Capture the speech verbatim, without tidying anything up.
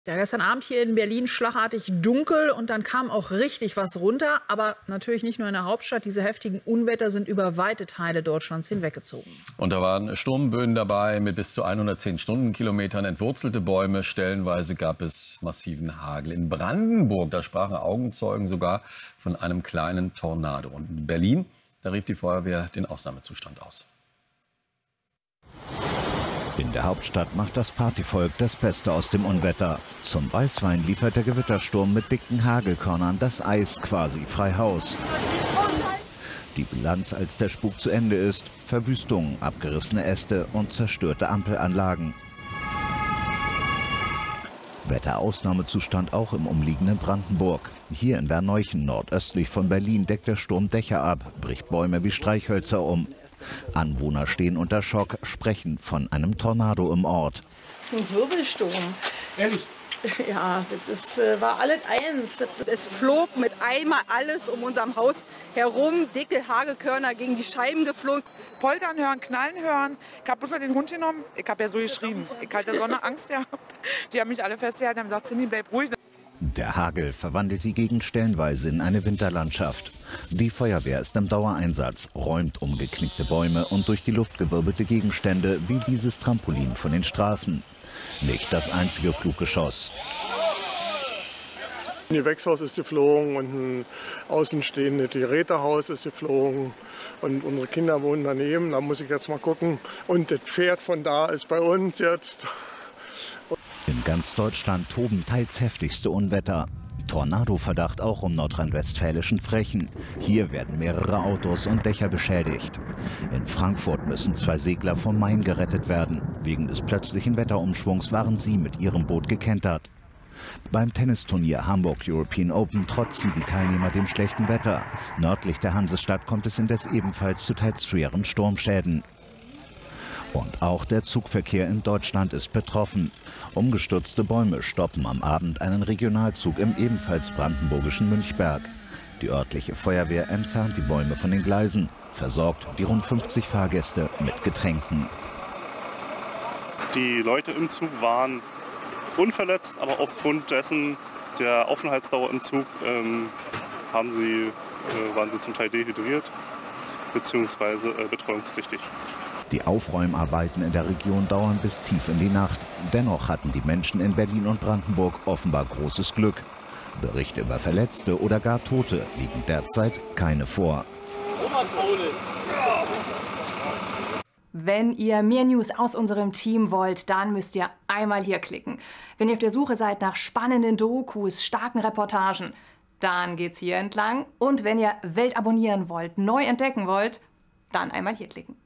Ja, gestern Abend hier in Berlin schlagartig dunkel und dann kam auch richtig was runter. Aber natürlich nicht nur in der Hauptstadt. Diese heftigen Unwetter sind über weite Teile Deutschlands hinweggezogen. Und da waren Sturmböen dabei mit bis zu hundertzehn Stundenkilometern, entwurzelte Bäume. Stellenweise gab es massiven Hagel. In Brandenburg, da sprachen Augenzeugen sogar von einem kleinen Tornado. Und in Berlin, da rief die Feuerwehr den Ausnahmezustand aus. In der Hauptstadt macht das Partyvolk das Beste aus dem Unwetter. Zum Weißwein liefert der Gewittersturm mit dicken Hagelkörnern das Eis quasi frei Haus. Die Bilanz, als der Spuk zu Ende ist: Verwüstung, abgerissene Äste und zerstörte Ampelanlagen. Wetterausnahmezustand auch im umliegenden Brandenburg. Hier in Werneuchen, nordöstlich von Berlin, deckt der Sturm Dächer ab, bricht Bäume wie Streichhölzer um. Anwohner stehen unter Schock, sprechen von einem Tornado im Ort. Ein Wirbelsturm. Ehrlich? Ja, das äh, war alles eins. Es flog mit einmal alles um unserem Haus herum. Dicke Hagelkörner gegen die Scheiben geflogen. Poltern hören, knallen hören. Ich habe bloß noch den Hund genommen. Ich habe ja so geschrien. Ich hatte so eine Angst gehabt. Die haben mich alle festgehalten und haben gesagt, Cindy, bleib ruhig. Der Hagel verwandelt die Gegend stellenweise in eine Winterlandschaft. Die Feuerwehr ist im Dauereinsatz, räumt umgeknickte Bäume und durch die Luft gewirbelte Gegenstände wie dieses Trampolin von den Straßen. Nicht das einzige Fluggeschoss. Ein Gewächshaus ist geflogen und ein außenstehendes Gerätehaus ist geflogen. Und unsere Kinder wohnen daneben, da muss ich jetzt mal gucken. Und das Pferd von da ist bei uns jetzt. In ganz Deutschland toben teils heftigste Unwetter. Tornado-Verdacht auch um nordrhein-westfälischen Frächen. Hier werden mehrere Autos und Dächer beschädigt. In Frankfurt müssen zwei Segler vom Main gerettet werden. Wegen des plötzlichen Wetterumschwungs waren sie mit ihrem Boot gekentert. Beim Tennisturnier Hamburg European Open trotzen die Teilnehmer dem schlechten Wetter. Nördlich der Hansestadt kommt es indes ebenfalls zu teils schweren Sturmschäden. Und auch der Zugverkehr in Deutschland ist betroffen. Umgestürzte Bäume stoppen am Abend einen Regionalzug im ebenfalls brandenburgischen Münchberg. Die örtliche Feuerwehr entfernt die Bäume von den Gleisen, versorgt die rund fünfzig Fahrgäste mit Getränken. Die Leute im Zug waren unverletzt, aber aufgrund dessen der Aufenthaltsdauer im Zug ähm, haben sie, äh, waren sie zum Teil dehydriert bzw. äh, betreuungspflichtig. Die Aufräumarbeiten in der Region dauern bis tief in die Nacht. Dennoch hatten die Menschen in Berlin und Brandenburg offenbar großes Glück. Berichte über Verletzte oder gar Tote liegen derzeit keine vor. Wenn ihr mehr News aus unserem Team wollt, dann müsst ihr einmal hier klicken. Wenn ihr auf der Suche seid nach spannenden Dokus, starken Reportagen, dann geht's hier entlang. Und wenn ihr Welt abonnieren wollt, neu entdecken wollt, dann einmal hier klicken.